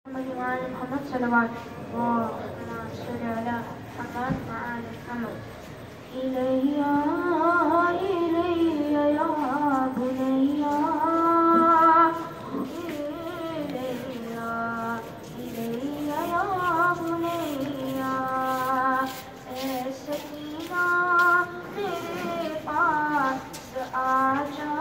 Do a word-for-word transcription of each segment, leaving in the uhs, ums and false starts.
محمد وعلى محمد صلوات اللهم صل على محمد وعلى محمد. إليا إليا يا بنيا إليا إليا يا بنيا اے سکینہ میرے پاس آجا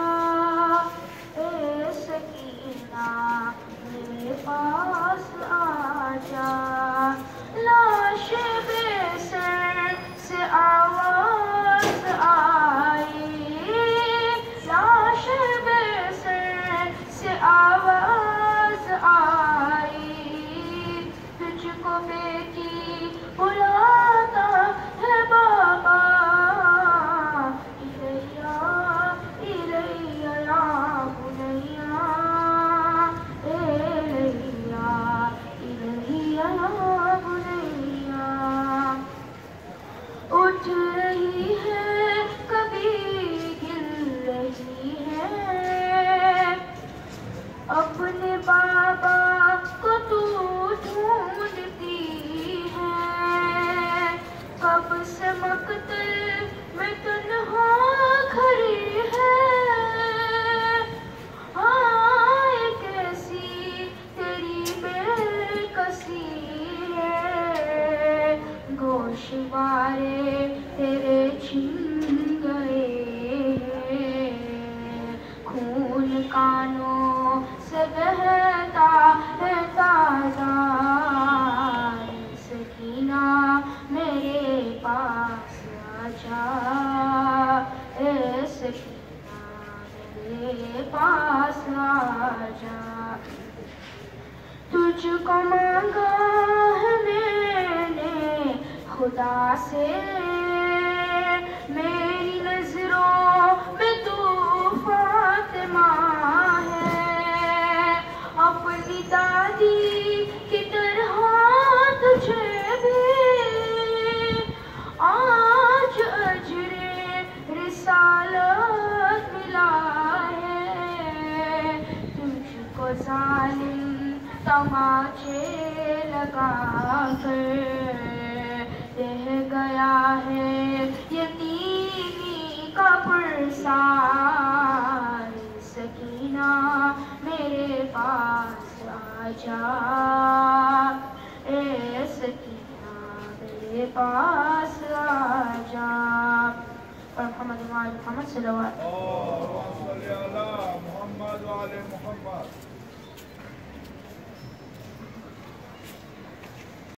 اے سکینہ میرے پاس آجا لاش بے سر سے آواز آئی لاش بے سر سے آواز آئی تجھ کو بیٹی بلاتا ہے بابا الیہ الیہ یا بنیا الیہ الیہ یا بنیا. اٹھ رہی ہے کبھی گر رہی ہے اپنے بابا کو تو ڈھونڈتی ہے کب سے مقتل میں تنہا کھڑی ہے ہائے کیسی تیری بے کسی ہے گوشوارے تیرے چھن گئے ہیں خون کانوں سے بہتا ہے تازہ سکینہ میرے پاس آجا اے سکینہ میرے پاس آجا تجھ کو مانگا ہے میں نے خدا سے میری نظروں میں تو فاطمہ ہے اپنی دادی کی طرح تجھے بھی آج اجر رسالت ملا ہے تجھ کو ظالم تماچے لگا کر رہ گیا ہے یتیمی کا پرسار سکینہ میرے پاس آجا اے سکینہ میرے پاس آجا. اور محمد وعلى محمد صلوات اللهم صل على محمد وعلى محمد.